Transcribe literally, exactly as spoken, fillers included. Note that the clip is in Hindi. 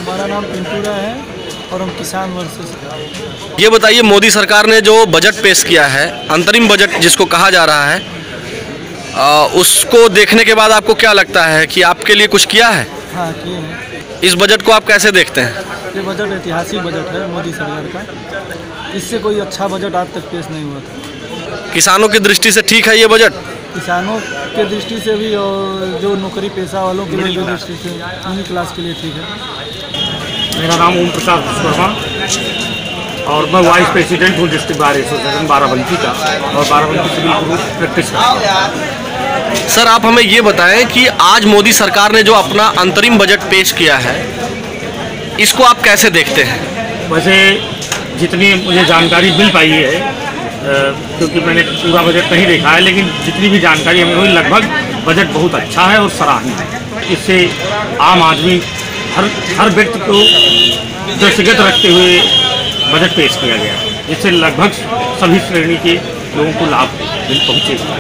हमारा नाम पिंटू राय है और हम किसान वर्सेस। ये बताइए, मोदी सरकार ने जो बजट पेश किया है, अंतरिम बजट जिसको कहा जा रहा है, आ, उसको देखने के बाद आपको क्या लगता है कि आपके लिए कुछ किया है? हाँ, किए हैं। इस बजट को आप कैसे देखते हैं? ये बजट ऐतिहासिक बजट है मोदी सरकार का। इससे कोई अच्छा बजट आज तक पेश नहीं हुआ था। किसानों की दृष्टि से ठीक है ये बजट? किसानों के दृष्टि से भी और जो नौकरी पेशा वालों के लिए दृष्टि से, मिडिल क्लास के लिए ठीक है। मेरा नाम ओम प्रसाद विश्वकर्मा और मैं वाइस प्रेसिडेंट हूँ डिस्ट्रिक्ट बार एसोसिएशन बाराबंकी का और बाराबंकी सिविल ग्रुप प्रैक्टिस करता हूँ। सर, आप हमें ये बताएं कि आज मोदी सरकार ने जो अपना अंतरिम बजट पेश किया है, इसको आप कैसे देखते हैं? वैसे जितनी मुझे जानकारी मिल पाई है, क्योंकि मैंने पूरा बजट नहीं देखा है, लेकिन जितनी भी जानकारी हमें हुई, लगभग बजट बहुत अच्छा है और सराहनीय है। इससे आम आदमी हर हर व्यक्ति को दृष्टिगत रखते हुए बजट पेश किया गया, जिससे लगभग सभी श्रेणी के लोगों को लाभ पहुँचेगा।